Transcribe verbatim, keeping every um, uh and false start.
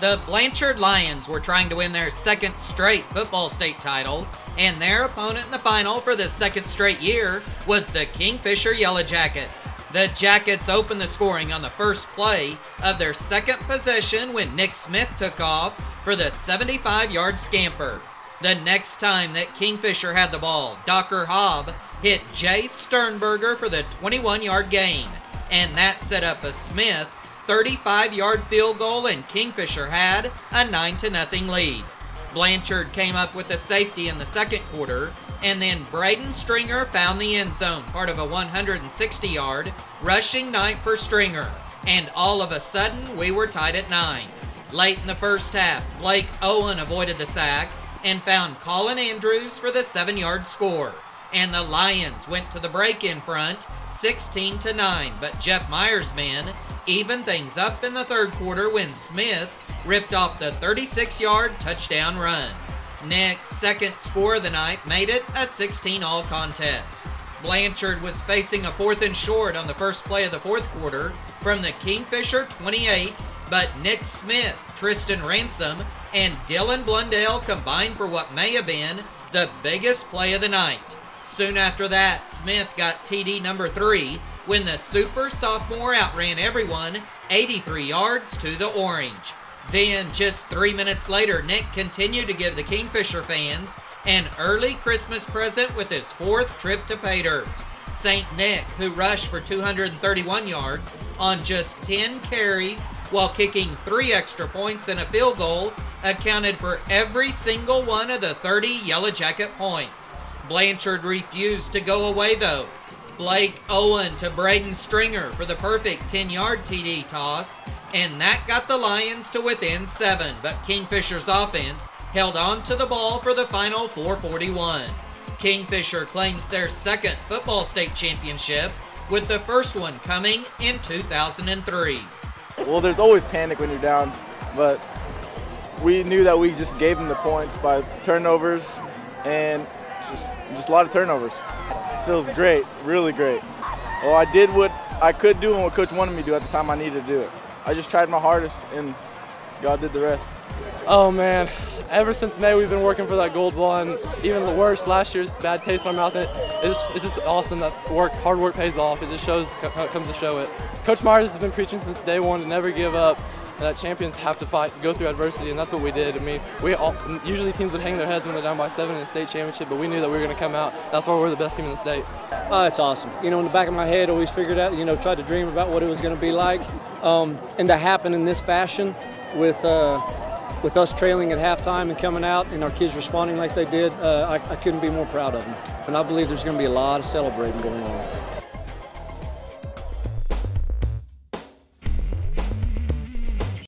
The Blanchard Lions were trying to win their second straight football state title, and their opponent in the final for the second straight year was the Kingfisher Yellow Jackets. The Jackets opened the scoring on the first play of their second possession when Nick Smith took off for the seventy-five yard scamper. The next time that Kingfisher had the ball, Docker Hobb hit Jay Sternberger for the twenty-one yard gain, and that set up a Smith thirty-five yard field goal, and Kingfisher had a nine to nothing lead. Blanchard came up with a safety in the second quarter, and then Braden Stringer found the end zone, part of a one hundred sixty yard rushing night for Stringer, and all of a sudden we were tied at nine. Late in the first half, Blake Owen avoided the sack and found Colin Andrews for the seven yard score, and the Lions went to the break in front sixteen to nine, but Jeff Meyer's men evened things up in the third quarter when Smith ripped off the thirty-six yard touchdown run. Nick's second score of the night made it a sixteen all contest. Blanchard was facing a fourth and short on the first play of the fourth quarter from the Kingfisher twenty-eight, but Nick Smith, Tristan Ransom, and Dylan Blundell combined for what may have been the biggest play of the night. Soon after that, Smith got T D number three when the super sophomore outran everyone eighty-three yards to the orange. Then, just three minutes later, Nick continued to give the Kingfisher fans an early Christmas present with his fourth trip to pay dirt. Saint Nick, who rushed for two hundred thirty-one yards on just ten carries while kicking three extra points and a field goal, accounted for every single one of the thirty Yellow Jacket points. Blanchard refused to go away though. Blake Owen to Braden Stringer for the perfect ten yard T D toss, and that got the Lions to within seven, but Kingfisher's offense held on to the ball for the final four forty-one. Kingfisher claims their second football state championship, with the first one coming in two thousand three. Well, there's always panic when you're down, but we knew that we just gave them the points by turnovers, and it's just, just a lot of turnovers. Feels great, really great. Well, I did what I could do and what Coach wanted me to do at the time I needed to do it. I just tried my hardest, and God did the rest. Oh man, ever since May we've been working for that gold ball, and even the worst, last year's bad taste in our mouth. It, it's, it's just awesome that work, hard work pays off. It just shows how it comes to show it. Coach Myers has been preaching since day one to never give up, and that champions have to fight, go through adversity, and that's what we did. I mean, we all, usually teams would hang their heads when they're down by seven in the state championship, but we knew that we were going to come out. That's why we're the best team in the state. Oh, it's awesome. You know, in the back of my head, always figured out, you know, tried to dream about what it was going to be like, um, and to happen in this fashion with uh, with us trailing at halftime and coming out and our kids responding like they did, uh, I, I couldn't be more proud of them. And I believe there's going to be a lot of celebrating going on.